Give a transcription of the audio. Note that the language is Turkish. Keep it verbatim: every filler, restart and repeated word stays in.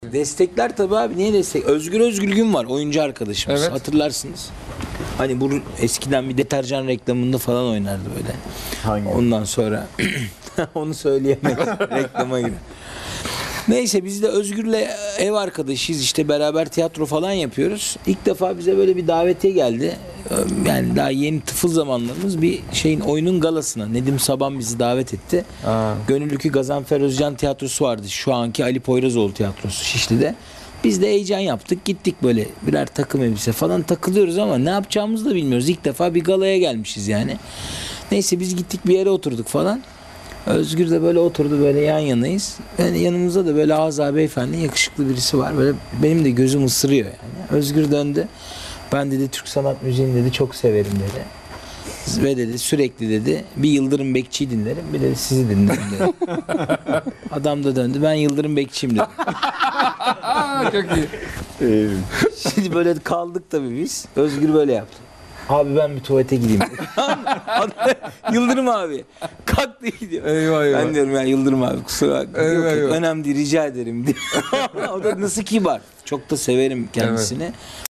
Destekler tabii abi. Niye destek? Özgür Özgürgün var, oyuncu arkadaşımız. Evet. Hatırlarsınız. Hani bu eskiden bir deterjan reklamında falan oynardı böyle. Hangi? Ondan sonra onu söyleyemedim. Reklama girer. Neyse biz de Özgür'le ev arkadaşıyız, işte beraber tiyatro falan yapıyoruz. İlk defa bize böyle bir davetiye geldi. Yani daha yeni tıfıl zamanlarımız, bir şeyin, oyunun galasına. Nedim Saban bizi davet etti. Aa. Gönüllükü Gazanfer Özcan tiyatrosu vardı. Şu anki Ali Poyrazoğlu tiyatrosu Şişli'de. Biz de heyecan yaptık. Gittik böyle birer takım elbise falan takılıyoruz ama ne yapacağımızı da bilmiyoruz. İlk defa bir galaya gelmişiz yani. Neyse biz gittik bir yere oturduk falan. Özgür de böyle oturdu, böyle yan yanayız. Yani yanımızda da böyle Azza Beyefendi, yakışıklı birisi var. Böyle benim de gözüm ısırıyor yani. Özgür döndü. Ben dedi Türk sanat müziğini dedi çok severim dedi. Ve dedi sürekli dedi bir Yıldırım Bekçi'yi dinlerim, bir de sizi dinlerim dedi. Adam da döndü, ben Yıldırım Bekçiyim dedi. Çok iyi. Şimdi böyle kaldık tabii biz. Özgür böyle yaptı. Abi ben bir tuvalete gideyim. Yıldırım abi. Kalktı gidiyor. Eyvah eyvah. Ben diyorum ya Yıldırım abi kusura bakma. Eyvah, Yok, yok, eyvah. önemli değil, rica ederim diyor. O da nasıl kibar. Çok da severim kendisini.